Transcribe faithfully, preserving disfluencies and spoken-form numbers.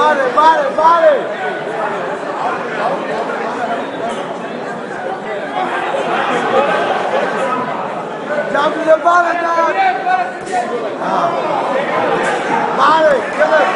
Vale, vale, vale. Jump to the bottom, dog. Vale,